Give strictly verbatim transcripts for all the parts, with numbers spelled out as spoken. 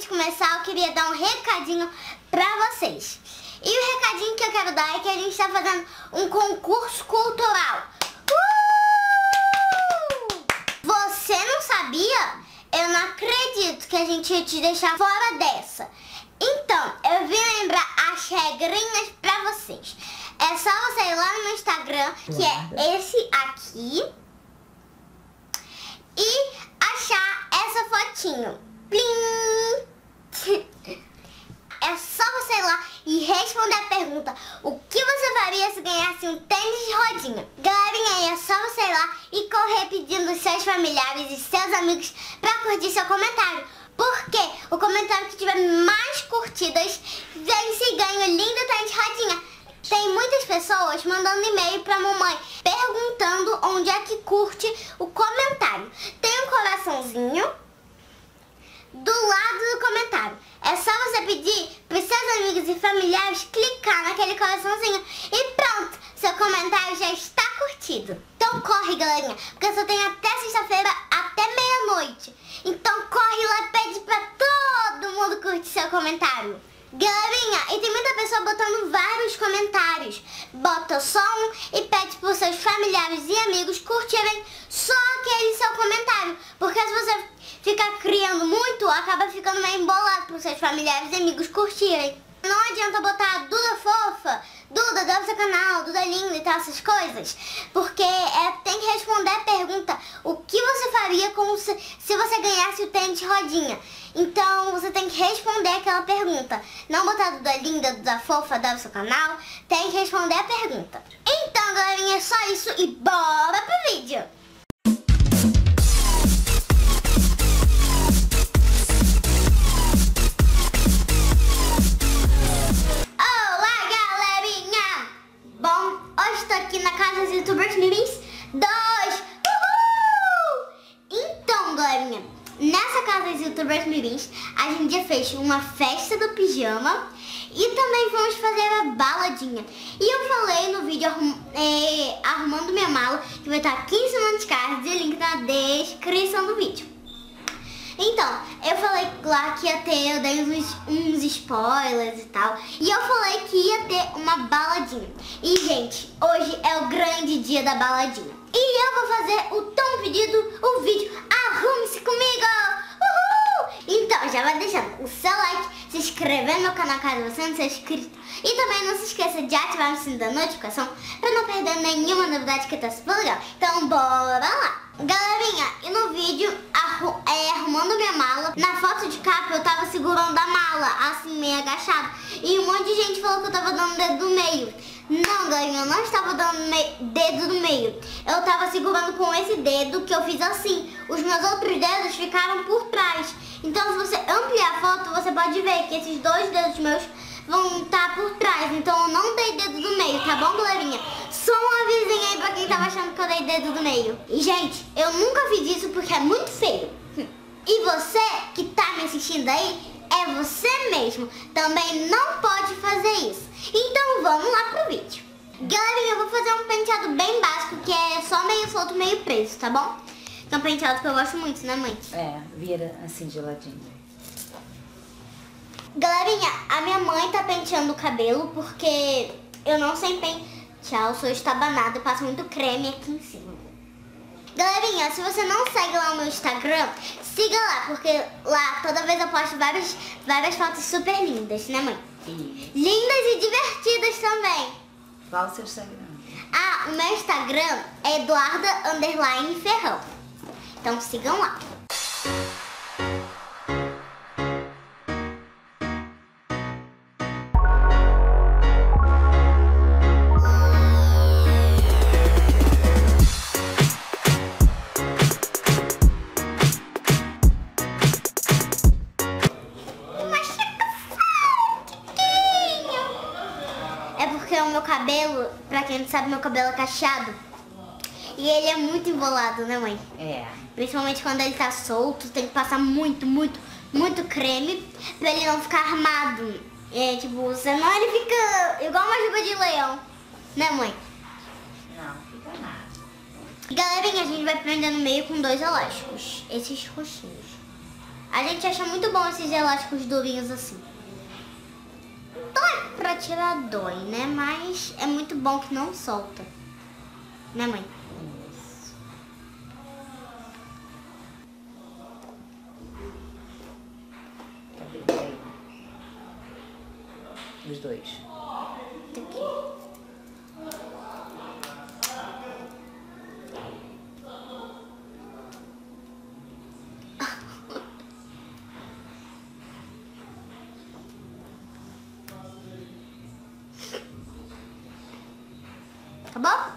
começar, eu queria dar um recadinho pra vocês. E o recadinho que eu quero dar é que a gente está fazendo um concurso cultural. Uh! Você não sabia? Eu não acredito que a gente ia te deixar fora dessa. Então, eu vim lembrar as regrinhas pra vocês. É só você ir lá no meu Instagram, que é esse aqui, e achar essa fotinho. Plim! É só você ir lá e responder a pergunta: o que você faria se ganhasse um tênis de rodinha? Galerinha, é só você ir lá e correr pedindo os seus familiares e seus amigos pra curtir seu comentário. Porque o comentário que tiver mais curtidas vence e ganha o lindo tênis de rodinha. Tem muitas pessoas mandando e-mail pra mamãe perguntando onde é que curte o comentário. Tem um coraçãozinho do lado do comentário. É só você pedir para os seus amigos e familiares clicar naquele coraçãozinho e pronto, seu comentário já está curtido. Então corre, galerinha, porque só tem até sexta-feira, até meia-noite. Então corre lá e pede para todo mundo curtir seu comentário. Galerinha, e tem muita pessoa botando vários comentários. Bota só um e pede para os seus familiares e amigos curtirem só aquele seu comentário. Porque se você ficar criando muito, acaba ficando meio embolado para os seus familiares e amigos curtirem. Não adianta botar Duda fofa, Duda, dá o seu canal, Duda linda e tal, essas coisas. Porque é, tem que responder a pergunta: o que você faria com se, se você ganhasse o tênis de rodinha? Então você tem que responder aquela pergunta. Não botar Duda linda, Duda fofa, dá o seu canal. Tem que responder a pergunta. Então, galerinha, é só isso e bora pro vídeo. Aqui na casa dos YouTubers Mirins dois. Uhul! Então, galerinha, nessa casa dos YouTubers Mirins a gente já fez uma festa do pijama e também vamos fazer a baladinha. E eu falei no vídeo arrum, é, arrumando minha mala, que vai estar aqui em cima dos cards e link na descrição do vídeo. Então, eu falei lá que ia ter, eu dei uns, uns spoilers e tal. E eu falei que ia ter uma baladinha. E, gente, hoje é o grande dia da baladinha. E eu vou fazer o tão pedido, o vídeo Arrume-se Comigo! Uhul! Então, já vai deixando o seu like, se inscrever no meu canal caso você não seja inscrito. E também não se esqueça de ativar o sininho da notificação pra não perder nenhuma novidade que tá super legal. Então, bora lá! Galerinha, e no vídeo, arru é, arrumando minha mala, na foto de capa eu tava segurando a mala, assim, meio agachada. E um monte de gente falou que eu tava dando dedo do meio. Não, galerinha, eu não estava dando dedo do meio. Eu tava segurando com esse dedo que eu fiz assim. Os meus outros dedos ficaram por trás. Então, se você ampliar a foto, você pode ver que esses dois dedos meus vão estar por trás. Então, eu não dei dedo do meio, tá bom, galerinha? Só um avisinho aí pra quem tava achando que eu dei dedo do meio. E, gente, eu nunca fiz isso porque é muito feio. E você que tá me assistindo aí, é você mesmo. Também não pode fazer isso. Então, vamos lá pro vídeo. Galerinha, eu vou fazer um penteado bem básico, que é só meio solto, meio preso, tá bom? É um penteado que eu gosto muito, né, mãe? É, vira assim de ladinho. Galerinha, a minha mãe tá penteando o cabelo porque eu não sei pentear, eu sou estabanada e passo muito creme aqui em cima. Galerinha, se você não segue lá no meu Instagram, siga lá, porque lá toda vez eu posto várias, várias fotos super lindas, né, mãe? Sim. Lindas e divertidas também. Qual o seu Instagram? Ah, o meu Instagram é Eduarda underline Ferrão. Então sigam lá. O meu cabelo, pra quem não sabe, meu cabelo é cacheado. E ele é muito embolado, né, mãe? É. Principalmente quando ele tá solto, tem que passar muito, muito, muito creme pra ele não ficar armado. É, tipo, senão ele fica igual uma juba de leão. Né, mãe? Não, fica nada. Galerinha, a gente vai prender no meio com dois elásticos. Esses roxinhos. A gente acha muito bom esses elásticos durinhos assim. Dói pra tirar dói, né? Mas é muito bom que não solta. Né, mãe? Isso. Cadê aí? Os dois. Tá aqui. Tá bom?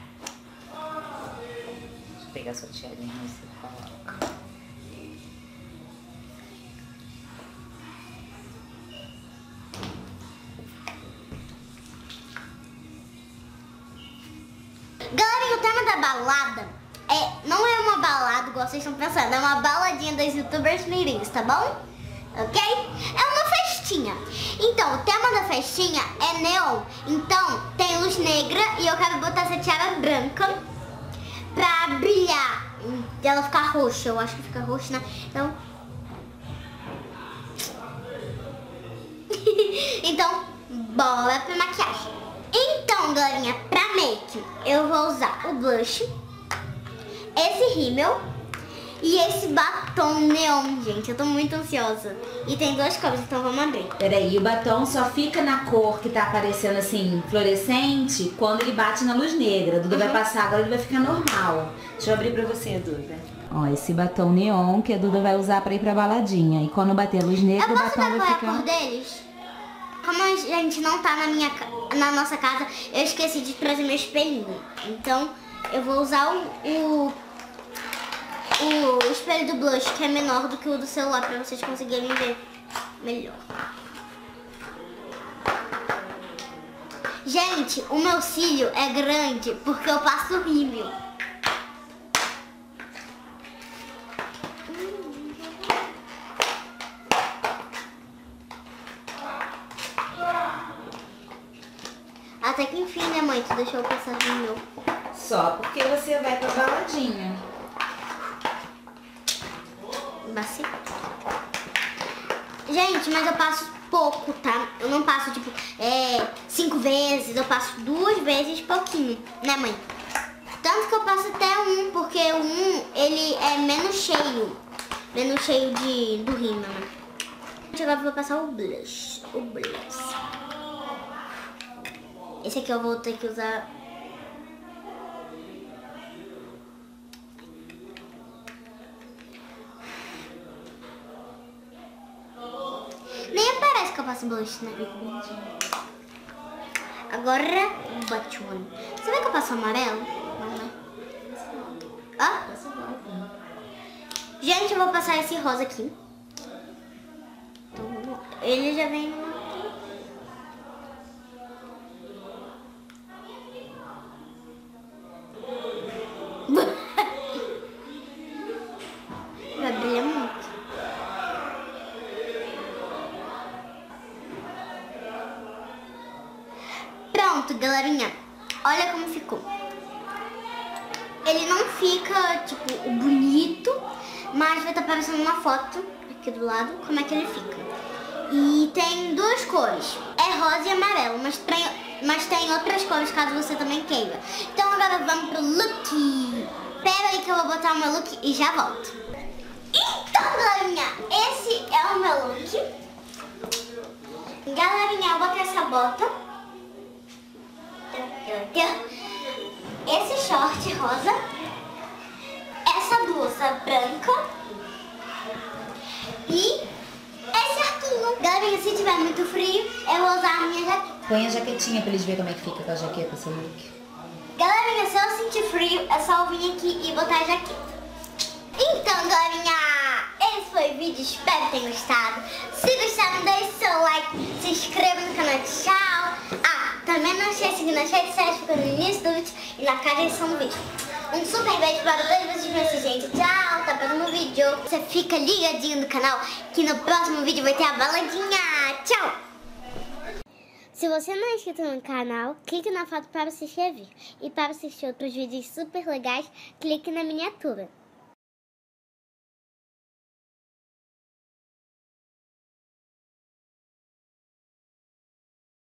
Deixa eu pegar sua tiarinha e você coloca. Galerinha, o tema da balada é, não é uma balada igual vocês estão pensando, é uma baladinha das youtubers mirins, tá bom? Ok? É uma festinha. Então, o tema da festinha é neon. Então, tem luz negra e eu quero botar essa tiara branca pra brilhar. E ela ficar roxa, eu acho que fica roxa, né? Então... então, bora pra maquiagem. Então, galerinha, pra make, eu vou usar o blush, esse rímel e esse batom neon, gente. Eu tô muito ansiosa. E tem duas cores, então vamos abrir. Peraí, o batom só fica na cor que tá aparecendo assim, fluorescente, quando ele bate na luz negra. A Duda Uhum. vai passar, agora ele vai ficar normal. Deixa eu abrir pra você, Duda. Ó, esse batom neon que a Duda vai usar pra ir pra baladinha. E quando bater a luz negra, Eu o posso batom dar vai qual é a ficar... cor deles? Como a gente não tá na, minha, ca- na nossa casa, eu esqueci de trazer meu espelhinho. Então, eu vou usar o, o, o espelho do blush, que é menor do que o do celular, pra vocês conseguirem ver melhor. Gente, o meu cílio é grande porque eu passo rímel. Até que enfim, né, mãe? Tu deixou eu passar rímel. Só porque você vai pra baladinha. Bacia. Gente, mas eu passo pouco, tá? Eu não passo, tipo, é, cinco vezes. Eu passo duas vezes pouquinho, né, mãe? Tanto que eu passo até um, porque o um, ele é menos cheio. Menos cheio de, do rímel, né? Agora eu vou passar o blush. O blush. Esse aqui eu vou ter que usar... Nem aparece que eu passo blush, né? Agora, o batom. Você vê que eu passo amarelo? Não, né? Ó. Gente, eu vou passar esse rosa aqui. Então, vamos lá. Ele já vem... Vai brilhar muito. Pronto, galerinha. Olha como ficou. Ele não fica, tipo, bonito, mas vai estar aparecendo uma foto aqui do lado, como é que ele fica. E tem duas cores. É rosa e amarelo, mas tem, mas tem outras cores caso você também queira. Então agora vamos pro look. Pera aí que eu vou botar o meu look e já volto. Então, galerinha, esse é o meu look. Galerinha, eu botei essa bota. Esse short rosa. Essa blusa branca. E esse arquinho. Galerinha, se tiver muito frio, eu vou usar a minha jaqueta. Põe a jaquetinha pra eles verem como é que fica com a jaqueta, seu look. Galerinha, se eu sentir frio, é só eu vir aqui e botar a jaqueta. Então, galerinha, esse foi o vídeo. Espero que tenham gostado. Se gostaram, deixe seu like, se inscreva no canal. Tchau. Ah, também não esqueça de seguir nas redes sociais, ficando no início do vídeo e na caixa de descrição do vídeo. Um super beijo para todos vocês, meus gente. Tchau, até o próximo vídeo. Você fica ligadinho no canal, que no próximo vídeo vai ter a baladinha. Tchau. Se você não é inscrito no canal, clique na foto para se inscrever. E para assistir outros vídeos super legais, clique na miniatura.